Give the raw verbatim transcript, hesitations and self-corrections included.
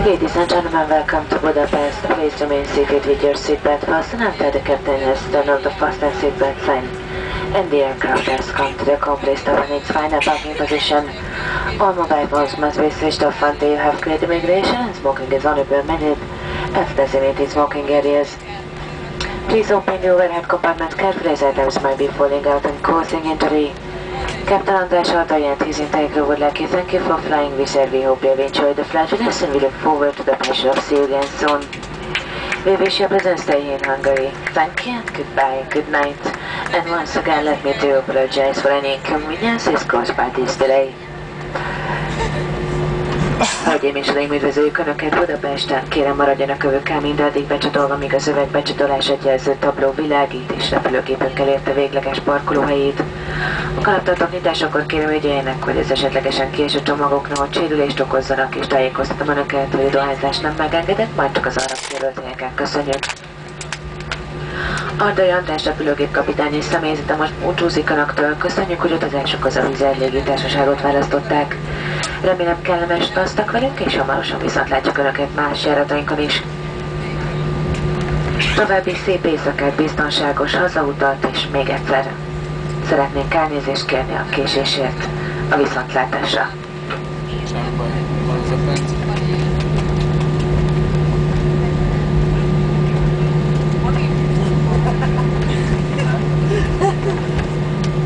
Ladies and gentlemen, welcome to Budapest. Please remain seated with your seatbelt fastened until the captain has turned off the fasten seatbelt sign and the aircraft has come to the complete stop in its final parking position. All mobile phones must be switched off until you have cleared immigration, and smoking is only permitted at designated smoking areas. Please open the overhead compartment carefully as items might be falling out and causing injury. Captain András Artai and his entire crew would like to thank you for flying Wizz Air. We hope you have enjoyed the flight with us and we look forward to the pleasure of seeing you again soon. We wish you a pleasant stay here in Hungary. Thank you and goodbye, good night. And once again let me to apologize for any inconveniences caused by this delay. Hölgyeim és uraim, üdvözöljük Önöket Budapesten. Kérem maradjanak övükkel mindaddig becsatolva, míg az öveg becsatolását jelző tabló világít és repülőgépünkkel érte végleges parkolóhelyét. A kalaptartók nyitásakor kérem ügyeljenek, hogy az esetlegesen kieső csomagok nehogy sérülést okozzanak, és tájékoztatom Önöket, hogy a dohányzás nem megengedett, majd csak az arra kijelölt helyeken. Köszönjük! Ardai András repülőgép kapitány és személyzete most búcsúzik Önöktől. Köszönjük, hogy utazásukhoz a Wizz Air légitársaságot választották. Remélem kellemes utaztak velünk, és hamarosan viszont látjuk Önöket más járatainkon is. További szép éjszakát, biztonságos hazautat, és még egyszer szeretnénk elnézést kérni a késésért, a viszontlátásra. Semmi baj, van az a